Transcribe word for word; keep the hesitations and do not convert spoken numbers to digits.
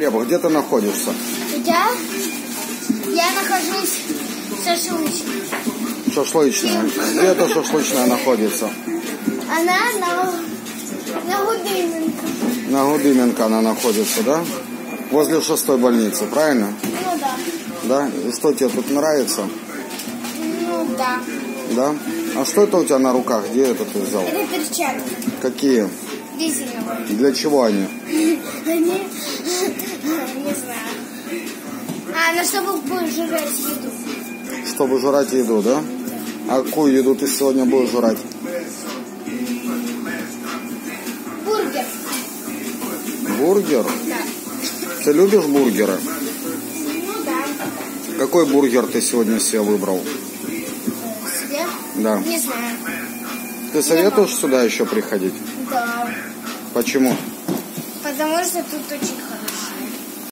Глеба, где ты находишься? Я? Я нахожусь в шашлычной. Шашлычная. Где эта шашлычная находится? Она на, на Гудыменко. На Гудыменко она находится, да? Возле шестой больницы, правильно? Ну да. Да? И что тебе тут нравится? Ну да. Да? А что это у тебя на руках? Где это ты взял? Это перчатки. Какие? Резиновые. Для чего они? Они... Не знаю. А, ну чтобы будешь жрать еду. Чтобы жрать еду, да? А какую еду ты сегодня будешь жрать? Бургер. Бургер? Да. Ты любишь бургеры? Ну да. Какой бургер ты сегодня себе выбрал? Себе? Да. Не знаю. Ты советуешь сюда еще приходить? Да. Почему? Потому что тут очень хорошо.